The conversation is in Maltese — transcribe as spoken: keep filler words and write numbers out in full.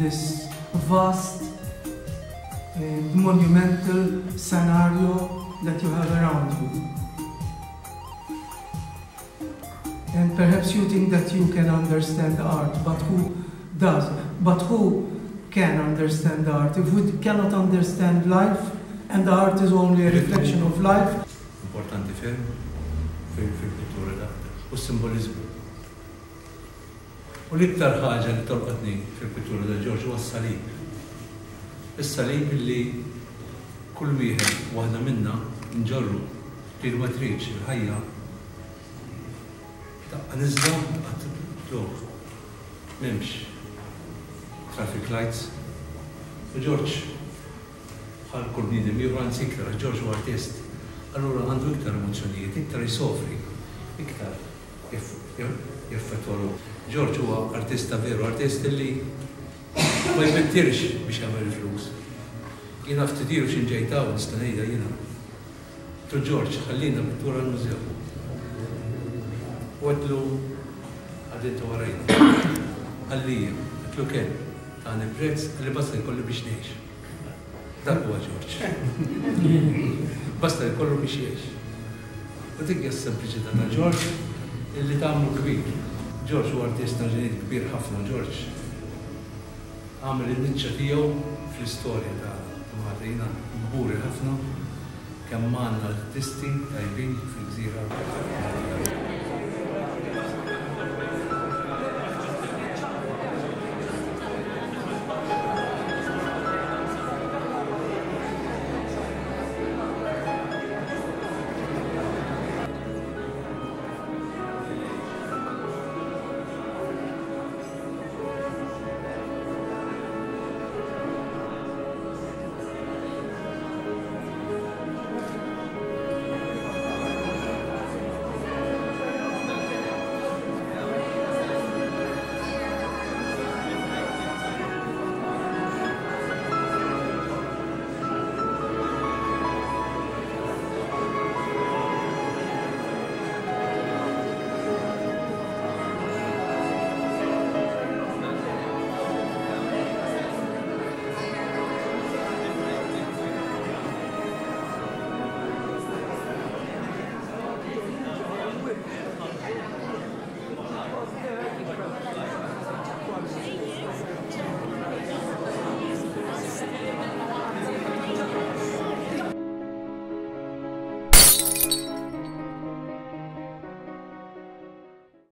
this vast and monumental scenario that you have around you. And perhaps you think that you can understand art, but who does? But who can understand art? If we cannot understand life, and art is only a reflection of life. Importanti ferm fil-kultura da u s-simbolizmu. U l-iktar ħaġa li tolqotni fil-kultura da Ġorġ huwa s-salib. Is-salib li kull wieħed waħda minna nġorru lil ma tridx il-ħajja daqqa niżda qatt tluq. M'hemmx traffic lights. U Ġorġ bħal kull bniedem ieħor anzi iktar għax Ġorġ huwa artist. Allura għandu iktar emozzjonijiet, iktar jisofri, iktar jaffettwalu. Ġorġ huwa artista veru, artist li ma jbettirx biex jagħmel flus. Jiena ftitiru x'inġejtaw nista' ngħidha jiena. Tu Ġorġ ħallina pittura l-mużew. U għedlu għadintu warajna. Għallija, għedlu kien, tagħni prezz għalli basta jkollu biex ngħix. Dak huwa Ġorġ. Basta jkollu biex jgħix. U dik hija s-sempliċità ta' Ġorġ illi tagħmlu kbir. Ġorġ huwa artista ġenit kbir ħafna. Ġorġ għamel in-niċċa tiegħu fl-istorja ta' Malta. Jiena gburi ħafna kemm għandna artisti tajbin fil-gżira.